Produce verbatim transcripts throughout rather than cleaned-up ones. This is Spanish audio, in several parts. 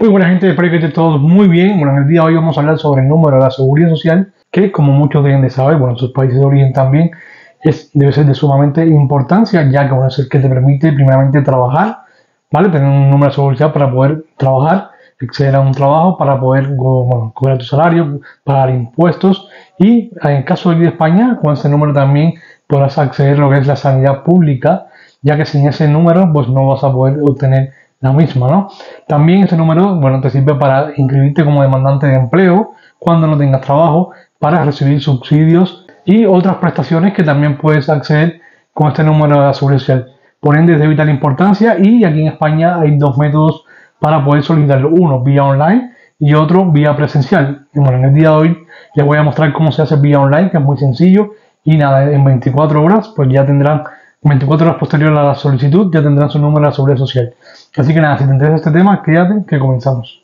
Muy buena gente, espero que esté todo muy bien. Bueno, en el día de hoy vamos a hablar sobre el número de la seguridad social, que como muchos deben de saber, bueno, en sus países de origen también, es, debe ser de sumamente importancia, ya que bueno, es el que te permite primeramente trabajar, ¿vale? Tener un número de seguridad social para poder trabajar, acceder a un trabajo, para poder bueno, cobrar tu salario, pagar impuestos y en el caso de España, con ese número también podrás acceder a lo que es la sanidad pública, ya que sin ese número pues no vas a poder obtener la misma, ¿no? También ese número, bueno, te sirve para inscribirte como demandante de empleo cuando no tengas trabajo, para recibir subsidios y otras prestaciones que también puedes acceder con este número de la seguridad social. Por ende, es de vital importancia y aquí en España hay dos métodos para poder solicitarlo. Uno vía online y otro vía presencial. Y bueno, en el día de hoy les voy a mostrar cómo se hace vía online, que es muy sencillo y nada, en veinticuatro horas pues ya tendrán, veinticuatro horas posterior a la solicitud, ya tendrán su número de la seguridad social. Así que nada, si te interesa este tema, quédate que comenzamos.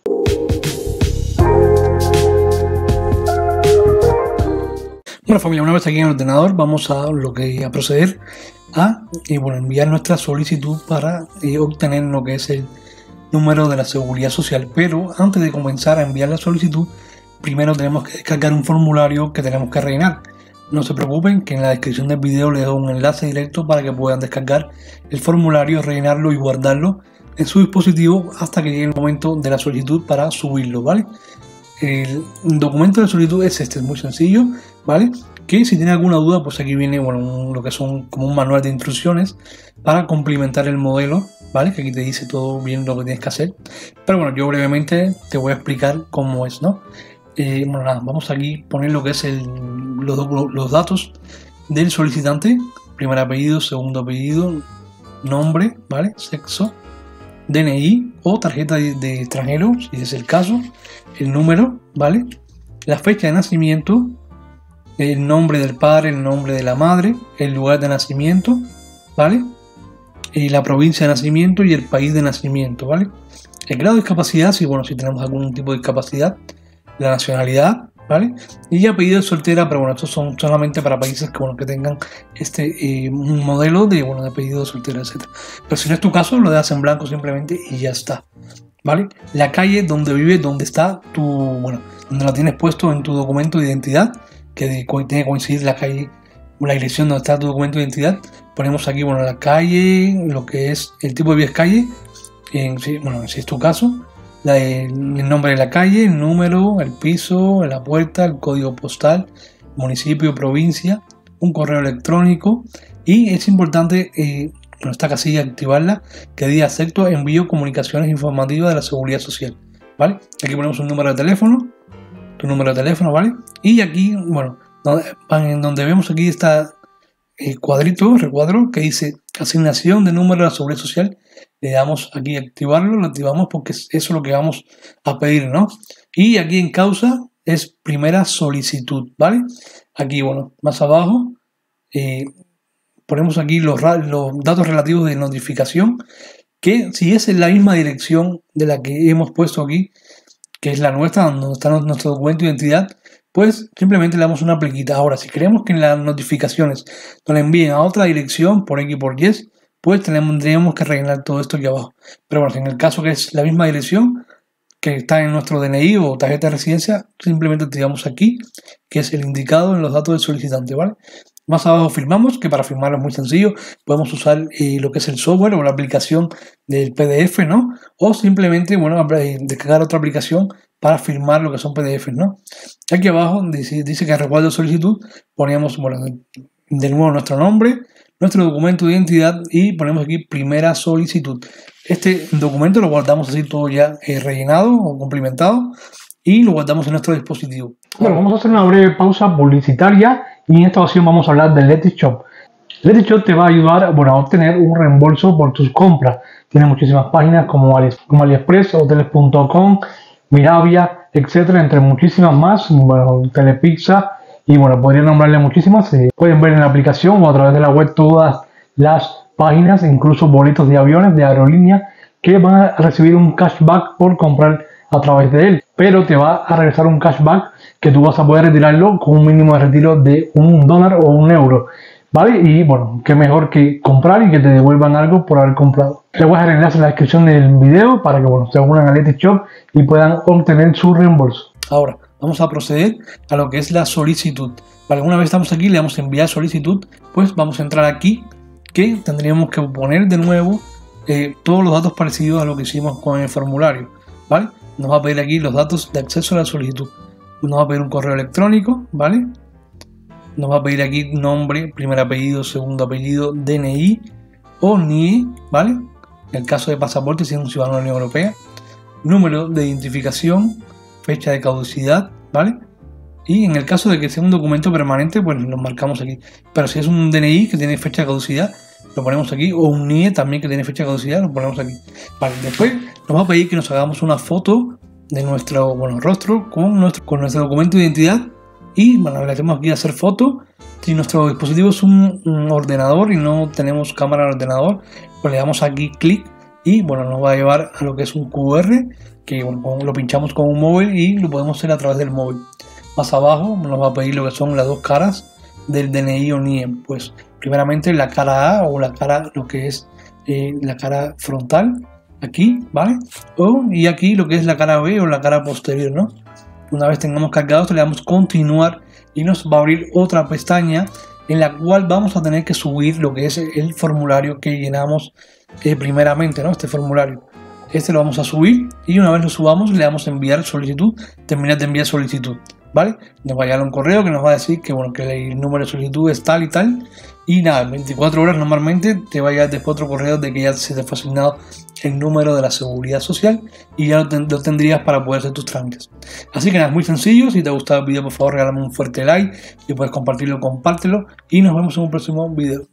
Bueno familia, una vez aquí en el ordenador vamos a lo que a proceder a y bueno, enviar nuestra solicitud para eh, obtener lo que es el número de la seguridad social. Pero antes de comenzar a enviar la solicitud, primero tenemos que descargar un formulario que tenemos que rellenar. No se preocupen que en la descripción del video les dejo un enlace directo para que puedan descargar el formulario, rellenarlo y guardarlo en su dispositivo hasta que llegue el momento de la solicitud para subirlo, ¿vale? El documento de solicitud es este, es muy sencillo, ¿vale? Que si tiene alguna duda, pues aquí viene, bueno, un, lo que son como un manual de instrucciones para complementar el modelo, ¿vale? Que aquí te dice todo bien lo que tienes que hacer. Pero bueno, yo brevemente te voy a explicar cómo es, ¿no? Eh, bueno, nada, vamos aquí a poner lo que es el, los, los datos del solicitante, primer apellido, segundo apellido, nombre, ¿vale? Sexo, D N I o tarjeta de, de extranjero, si es el caso, el número, ¿vale? La fecha de nacimiento, el nombre del padre, el nombre de la madre, el lugar de nacimiento, ¿vale? Y la provincia de nacimiento y el país de nacimiento, ¿vale? El grado de discapacidad, si bueno, si tenemos algún tipo de discapacidad, la nacionalidad, ¿vale? Y apellido de soltera, pero bueno, estos son solamente para países que, bueno, que tengan este eh, un modelo de, bueno, de apellido de soltera, etcétera. Pero si no es tu caso, lo dejas en blanco simplemente y ya está, ¿vale? La calle donde vive, donde está tu, bueno, donde la tienes puesto en tu documento de identidad, que tiene que coincidir la calle, la dirección donde está tu documento de identidad. Ponemos aquí, bueno, la calle, lo que es el tipo de vía es calle, en, si, bueno, si es tu caso. La, el, el nombre de la calle, el número, el piso, la puerta, el código postal, municipio, provincia, un correo electrónico y es importante eh, en esta casilla activarla que diga acepto envío comunicaciones informativas de la seguridad social, ¿vale? Aquí ponemos un número de teléfono, tu número de teléfono, ¿vale? Y aquí, bueno, donde, en donde vemos aquí está el cuadrito, recuadro que dice asignación de número de la seguridad social. Le damos aquí a activarlo, lo activamos porque eso es lo que vamos a pedir, ¿no? Y aquí en causa es primera solicitud, ¿vale? Aquí, bueno, más abajo eh, ponemos aquí los, los datos relativos de notificación, que si es en la misma dirección de la que hemos puesto aquí, que es la nuestra, donde está nuestro documento de identidad, pues simplemente le damos una plequita. Ahora, si queremos que en las notificaciones nos la envíen a otra dirección, por X por Y, pues tendríamos que rellenar todo esto aquí abajo. Pero bueno, en el caso que es la misma dirección que está en nuestro D N I o tarjeta de residencia, simplemente activamos aquí, que es el indicado en los datos del solicitante, ¿vale? Más abajo firmamos, que para firmar es muy sencillo, podemos usar eh, lo que es el software o la aplicación del P D F, ¿no? O simplemente, bueno, descargar otra aplicación para firmar lo que son P D Fs, ¿no? Aquí abajo dice, dice que respaldo de solicitud, ponemos, bueno, de nuevo nuestro nombre, nuestro documento de identidad y ponemos aquí primera solicitud. Este documento lo guardamos así todo ya eh, rellenado o complementado y lo guardamos en nuestro dispositivo. Bueno, vamos a hacer una breve pausa publicitaria y en esta ocasión vamos a hablar de Letishop. Letishop te va a ayudar, bueno, a obtener un reembolso por tus compras. Tiene muchísimas páginas como, Ali, como AliExpress, hoteles punto com, Miravia, etcétera, entre muchísimas más, bueno, Telepizza. Y bueno, podría nombrarle muchísimas. Eh, pueden ver en la aplicación o a través de la web todas las páginas, incluso boletos de aviones, de aerolínea, que van a recibir un cashback por comprar a través de él. Pero te va a regresar un cashback que tú vas a poder retirarlo con un mínimo de retiro de un dólar o un euro. ¿vale? Y bueno, qué mejor que comprar y que te devuelvan algo por haber comprado. Les voy a dejar el enlace en la descripción del video para que bueno, se unan a Letyshops y puedan obtener su reembolso. Ahora, vamos a proceder a lo que es la solicitud. Vale, una vez estamos aquí, le damos a enviar solicitud, pues vamos a entrar aquí, que tendríamos que poner de nuevo eh, todos los datos parecidos a lo que hicimos con el formulario, ¿vale? Nos va a pedir aquí los datos de acceso a la solicitud. Nos va a pedir un correo electrónico, ¿vale? Nos va a pedir aquí nombre, primer apellido, segundo apellido, D N I o N I E, ¿vale? En el caso de pasaporte, si es un ciudadano de la Unión Europea. Número de identificación, fecha de caducidad, ¿vale? Y en el caso de que sea un documento permanente, pues lo marcamos aquí. Pero si es un D N I que tiene fecha de caducidad, lo ponemos aquí. O un N I E también que tiene fecha de caducidad, lo ponemos aquí. Vale, después nos va a pedir que nos hagamos una foto de nuestro bueno, rostro con nuestro, con nuestro documento de identidad. Y bueno, le hacemos aquí hacer foto. Si nuestro dispositivo es un, un ordenador y no tenemos cámara en el ordenador, pues le damos aquí clic y bueno, nos va a llevar a lo que es un Q R, que bueno, lo pinchamos con un móvil y lo podemos hacer a través del móvil. Más abajo nos va a pedir lo que son las dos caras del D N I o N I E. Pues primeramente la cara A o la cara, lo que es eh, la cara frontal, aquí, ¿vale? O, y aquí lo que es la cara B o la cara posterior, ¿no? Una vez tengamos cargado esto, le damos continuar y nos va a abrir otra pestaña en la cual vamos a tener que subir lo que es el formulario que llenamos eh, primeramente, ¿no? Este formulario. Este lo vamos a subir y una vez lo subamos le damos a enviar solicitud, terminar de enviar solicitud, ¿vale? Nos va a llegar un correo que nos va a decir que, bueno, que el número de solicitud es tal y tal. Y nada, en veinticuatro horas normalmente te va a llegar después otro correo de que ya se te fue asignado el número de la seguridad social y ya lo, ten lo tendrías para poder hacer tus trámites. Así que nada, es muy sencillo. Si te ha gustado el video, por favor regálame un fuerte like. Si puedes compartirlo, compártelo y nos vemos en un próximo video.